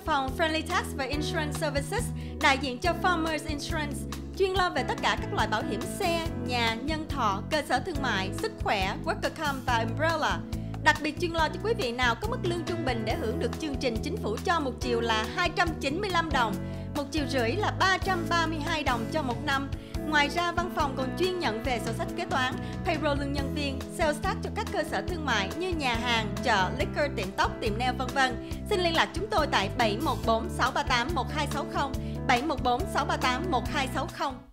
phòng Friendly Tax và Insurance Services, đại diện cho Farmers Insurance, chuyên lo về tất cả các loại bảo hiểm xe, nhà, nhân thọ, cơ sở thương mại, sức khỏe, Worker Comp và Umbrella. Đặc biệt chuyên lo cho quý vị nào có mức lương trung bình để hưởng được chương trình chính phủ cho một chiều là 295 đồng, một chiều rưỡi là 332 đồng cho một năm. Ngoài ra, văn phòng còn chuyên nhận về sổ sách kế toán, payroll lương nhân viên, sales tax cho các cơ sở thương mại như nhà hàng, chợ, liquor, tiệm tóc, tiệm nail v.v. Xin liên lạc chúng tôi tại 714 638 1260, 714 638 1260.